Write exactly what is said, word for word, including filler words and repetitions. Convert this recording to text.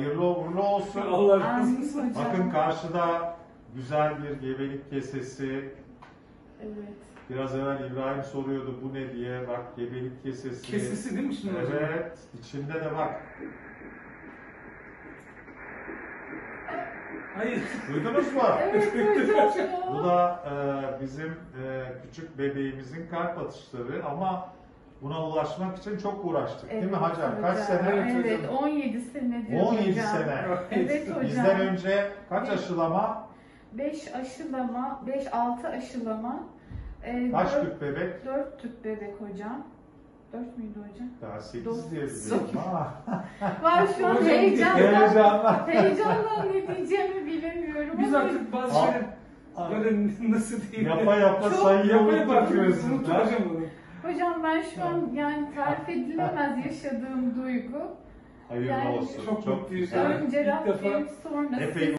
hayırlı uğurlu olsun. Allah razı Amin olsun. hocam. Bakın karşıda güzel bir gebelik kesesi. Evet. Biraz evvel İbrahim soruyordu bu ne diye. Bak gebelik kesesi. Kesesi değil mi şimdi hocam? Evet. İçinde de bak. Hayır. Duydunuz mu? Evet hocam Bu ya. da e, bizim e, küçük bebeğimizin kalp atışları ama buna ulaşmak için çok uğraştık değil mi Evet hocam? Kaç hocam. sene? Evet Evet, hocam. on yedi sene diyor on yedi hocam. sene. Evet hocam. Bizden önce kaç aşılama? beş aşılama, beş altı aşılama. E, Kaç dört, tüp bebek? dört tüp bebek hocam. dört müydü hocam? Daha sekiz Dokuz. diye biliyorum ama. Var şu an Hocam, heyecandan, Heyecanla. heyecandan ne diyeceğimi bilemiyorum. Biz ama artık bazı Aa. şeyler böyle nasıl diyeyim? Yapa yapa Çok- sayıyı Yapa yapa unutturuyorsun. unuttum hocam bunu. Hocam ben şu an yani tarif edilemez yaşadığım duygu. Hayırlı Yani olsun. çok mutluyuz. güzel. Evet, Önce ilk defa Rabbim sonra Epey